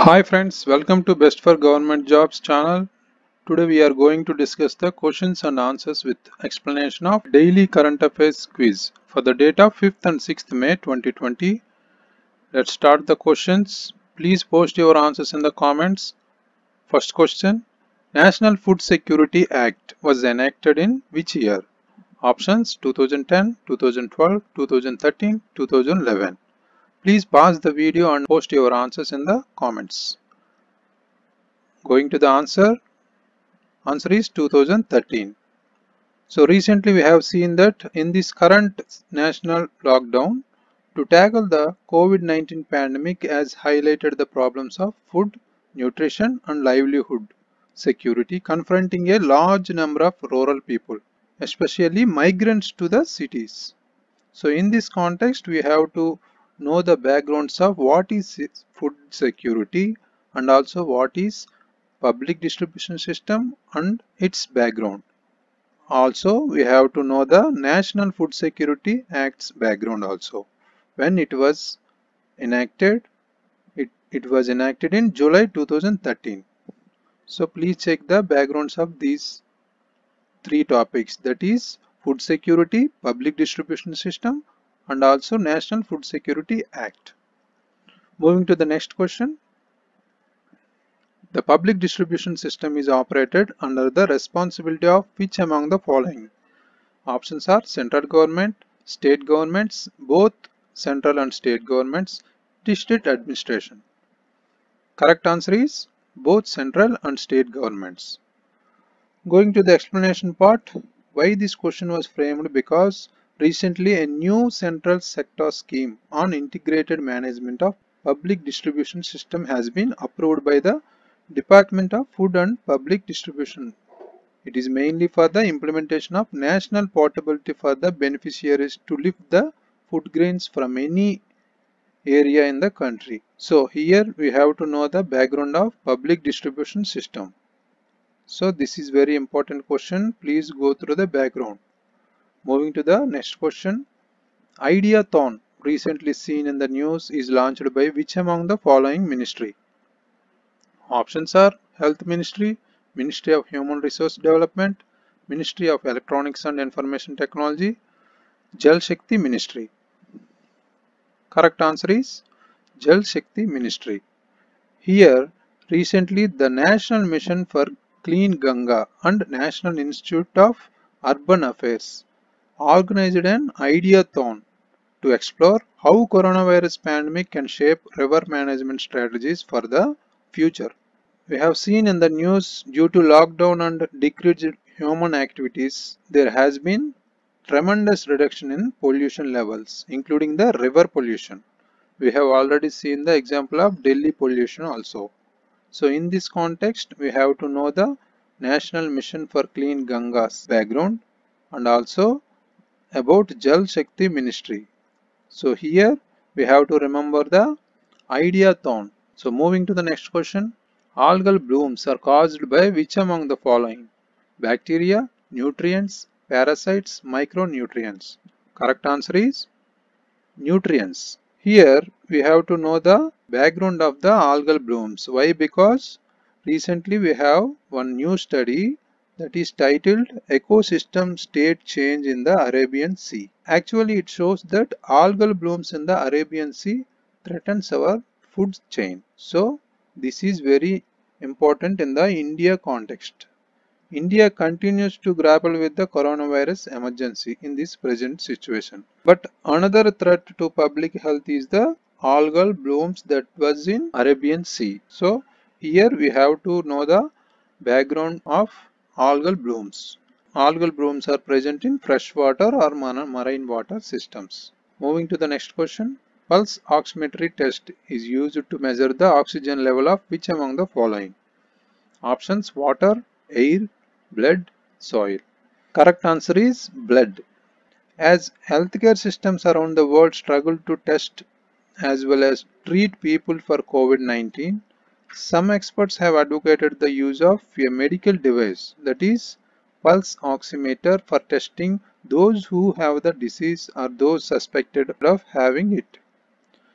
Hi friends, welcome to Best for Government Jobs channel. Today we are going to discuss the questions and answers with explanation of daily current affairs quiz for the date of 5th and 6th May 2020. Let's start the questions. Please post your answers in the comments. First question. National Food Security Act was enacted in which year? Options 2010, 2012, 2013, 2011. Please pause the video and post your answers in the comments. Going to the answer is 2013. So recently we have seen that in this current national lockdown, to tackle the COVID-19 pandemic has highlighted the problems of food, nutrition and livelihood security confronting a large number of rural people, especially migrants to the cities. So in this context, we have to know the backgrounds of what is food security and also what is public distribution system and its background. Also, we have to know the National Food Security Act's background also. When it was enacted, it was enacted in July 2013. So please check the backgrounds of these three topics, that is food security, public distribution system and also National Food Security Act. Moving to the next question. The public distribution system is operated under the responsibility of which among the following? Options are central government, state governments, both central and state governments, district administration. Correct answer is both central and state governments. Going to the explanation part, why this question was framed? Because recently a new central sector scheme on integrated management of public distribution system has been approved by the Department of Food and Public Distribution. It is mainly for the implementation of national portability for the beneficiaries to lift the food grains from any area in the country. So here we have to know the background of public distribution system. So this is very important question. Please go through the background. Moving to the next question. Ideathon, recently seen in the news, is launched by which among the following ministry? Options are Health Ministry, Ministry of Human Resource Development, Ministry of Electronics and Information Technology, Jal Shakti Ministry. Correct answer is Jal Shakti Ministry. Here, recently the National Mission for Clean Ganga and National Institute of Urban Affairs organized an Ideathon to explore how coronavirus pandemic can shape river management strategies for the future. We have seen in the news, due to lockdown and decreased human activities, there has been tremendous reduction in pollution levels, including the river pollution. We have already seen the example of Delhi pollution also. So in this context, we have to know the National Mission for Clean Ganga's background and also about Jal Shakti Ministry. So here we have to remember the Ideathon. So moving to the next question. Algal blooms are caused by which among the following? Bacteria, nutrients, parasites, micronutrients. Correct answer is nutrients. Here we have to know the background of the algal blooms. Why? Because recently we have one new study that is titled Ecosystem State Change in the Arabian Sea. Actually it shows that algal blooms in the Arabian Sea threatens our food chain. So this is very important in the India context. India continues to grapple with the coronavirus emergency in this present situation. But another threat to public health is the algal blooms that was in Arabian Sea. So here we have to know the background of algal blooms. Algal blooms are present in freshwater or marine water systems. Moving to the next question. Pulse oximetry test is used to measure the oxygen level of which among the following? Options: water, air, blood, soil. Correct answer is blood. As healthcare systems around the world struggle to test as well as treat people for COVID-19, some experts have advocated the use of a medical device, that is pulse oximeter, for testing those who have the disease or those suspected of having it.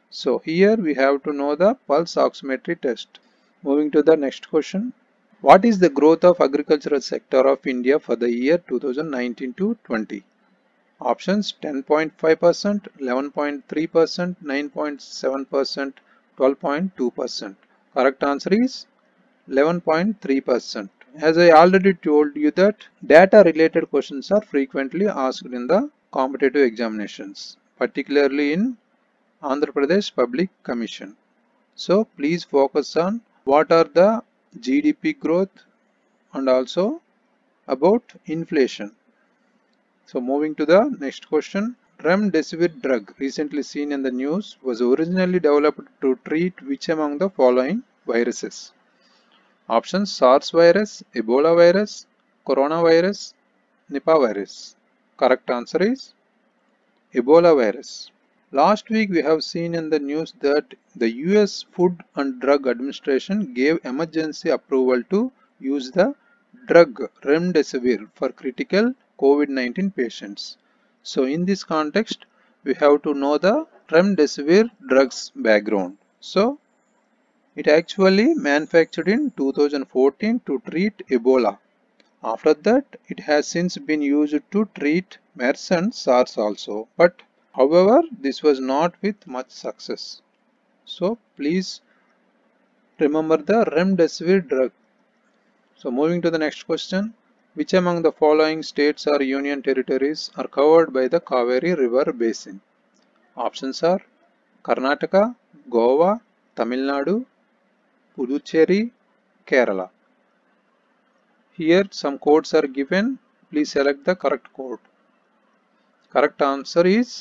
So here we have to know the pulse oximetry test. Moving to the next question. What is the growth of agricultural sector of India for the year 2019 to 20? Options 10.5%, 11.3%, 9.7%, 12.2%. Correct answer is 11.3%. As I already told you that data related questions are frequently asked in the competitive examinations, particularly in Andhra Pradesh Public Commission. So please focus on what are the GDP growth and also about inflation. So moving to the next question. Remdesivir drug recently seen in the news was originally developed to treat which among the following viruses? Options SARS virus, Ebola virus, coronavirus, Nipah virus. Correct answer is Ebola virus. Last week we have seen in the news that the US Food and Drug Administration gave emergency approval to use the drug remdesivir for critical COVID-19 patients. So in this context we have to know the remdesivir drugs background. So it actually manufactured in 2014 to treat Ebola. After that, it has since been used to treat MERS and SARS also. But however, this was not with much success. So please remember the remdesivir drug. So moving to the next question. Which among the following states or union territories are covered by the Kaveri River Basin? Options are Karnataka, Goa, Tamil Nadu, Puducherry, Kerala. Here some codes are given. Please select the correct code. Correct answer is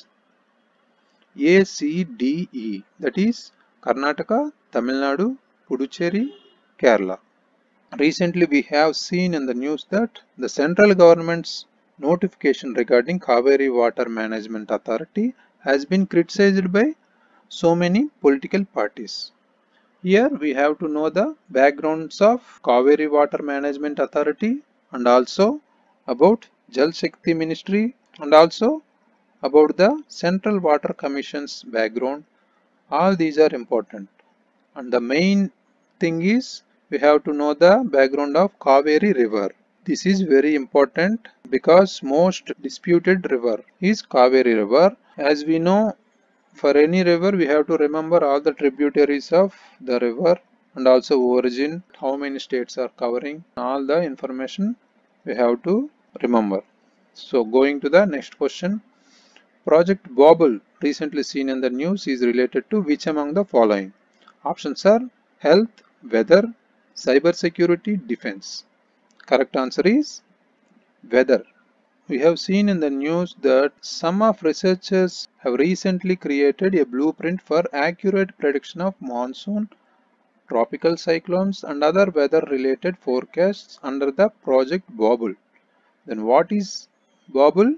ACDE, that is Karnataka, Tamil Nadu, Puducherry, Kerala. Recently we have seen in the news that the central government's notification regarding Kaveri Water Management Authority has been criticized by so many political parties. Here we have to know the backgrounds of Kaveri Water Management Authority and also about Jal Shakti Ministry and also about the Central Water Commission's background. All these are important. And the main thing is we have to know the background of Kaveri River. This is very important because most disputed river is Kaveri River. As we know, for any river we have to remember all the tributaries of the river and also origin, how many states are covering, all the information we have to remember. So going to the next question. Project Bobble recently seen in the news is related to which among the following? Options are health, weather, cyber security, defense. Correct answer is weather. We have seen in the news that some of researchers have recently created a blueprint for accurate prediction of monsoon, tropical cyclones and other weather related forecasts under the Project Bobble. Then what is Bobble?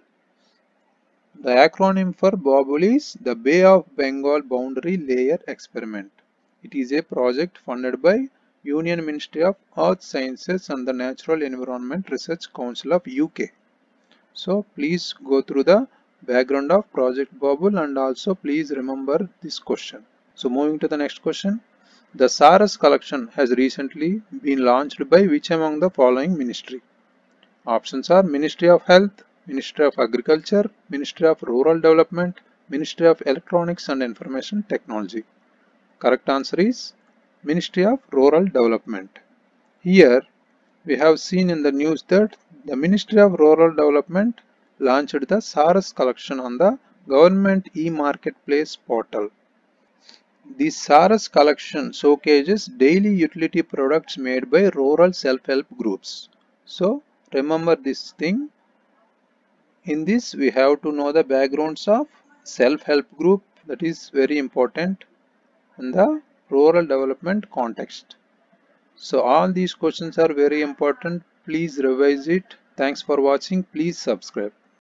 The acronym for Bobble is the Bay of Bengal Boundary Layer Experiment. It is a project funded by Union Ministry of Earth Sciences and the Natural Environment Research Council of UK. So please go through the background of Project Bobble and also please remember this question. So moving to the next question. The SARS collection has recently been launched by which among the following ministry? Options are Ministry of Health, Ministry of Agriculture, Ministry of Rural Development, Ministry of Electronics and Information Technology. Correct answer is Ministry of Rural Development. Here we have seen in the news that the Ministry of Rural Development launched the SARS collection on the Government e-Marketplace portal. The SARS collection showcases daily utility products made by rural self-help groups. So remember this thing. In this we have to know the backgrounds of self-help group, that is very important in the rural development context. So all these questions are very important. Please revise it. Thanks for watching. Please subscribe.